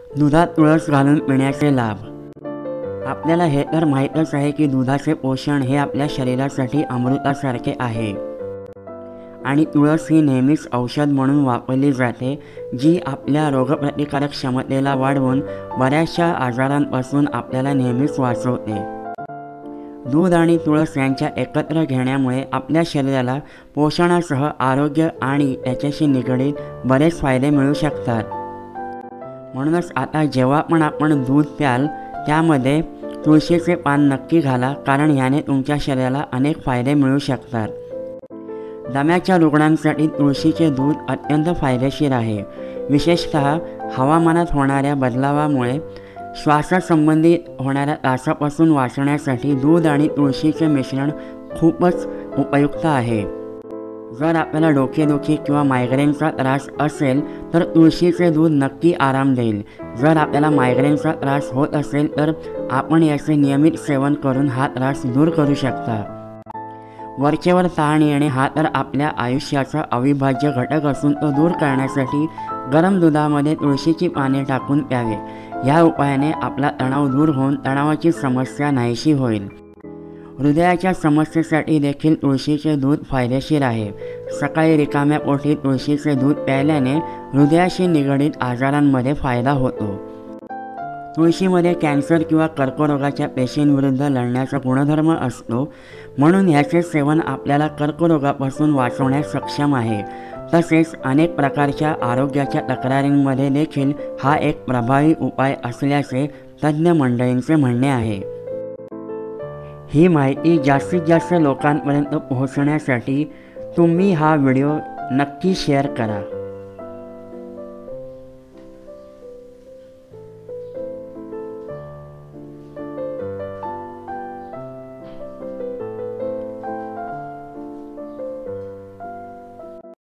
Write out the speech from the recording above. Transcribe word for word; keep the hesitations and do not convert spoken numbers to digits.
दुधात तुळस घालून पिण्याचे लाभ। आपल्याला हे तर माहीतच आहे की दुधाचे पोषण हे आपल्या शरीरासाठी अमृतासारखे आहे आणि तुळस ही नेहमीच औषध म्हणून वापरली जाते, जी आपल्या रोगप्रतिकारक क्षमतेला वाढवून बऱ्याचशा आजारांपासून आपल्याला नेहमीच वाचवते। दूध आणि तुळस यांच्या एकत्र घेण्यामुळे आपल्या शरीराला पोषणासह आरोग्य आणि त्याच्याशी निगडीत बरेच फायदे मिळू शकतात। म्हणूनच आता जेव्हा पण आपण दूध प्याल त्यामध्ये तुळशीचे पान नक्की घाला, कारण याने तुमच्या शरीराला अनेक फायदे मिळू शकतात। दम्याच्या रुग्णांसाठी तुळशीचे दूध अत्यंत फायदेशीर आहे। विशेषतः हवामानात होणाऱ्या बदलावामुळे श्वासासंबंधी होणाऱ्या त्रासापासून वाचण्यासाठी दूध आणि तुळशीचे मिश्रण खूपच उपयुक्त आहे। जर आपल्याला डोकेदुखी किंवा मायग्रेनचा त्रास असेल तर तुळशीचे दूध नक्की आराम देईल। जर आपल्याला मायग्रेनचा त्रास होत असेल तर आपण याचे नियमित सेवन करून हा त्रास दूर करू शकता। वरचेवर ताण येणे हा तर आपल्या आयुष्याचा अविभाज्य घटक असून तो दूर करण्यासाठी गरम दुधामध्ये तुळशीची पाने टाकून प्यावे। या उपायाने आपला तणाव दूर होऊन तणावाची समस्या नाहीशी होईल। हृदयाच्या समस्येसाठी देखील तुळशीचे दूध फायदेशीर आहे। सकाळी रिकाम्या पोटी तुळशीचे दूध प्यायल्याने हृदयाशी निगडीत आजारांमध्ये फायदा होतो। तुळशीमध्ये कॅन्सर किंवा कर्करोगाच्या पेशींविरुद्ध लढण्याचा गुणधर्म असतो, म्हणून याचे सेवन आपल्याला कर्करोगापासून वाचवण्यास सक्षम आहे। तसेच अनेक प्रकारच्या आरोग्याच्या तक्रारींमध्ये देखील हा एक प्रभावी उपाय असल्याचे तज्ज्ञ मंडळींचे म्हणणे आहे। ही माहिती जास्तीत जास्त लोकांपर्यंत पोहोचण्यासाठी तुम्ही हा व्हिडिओ नक्की शेअर करा।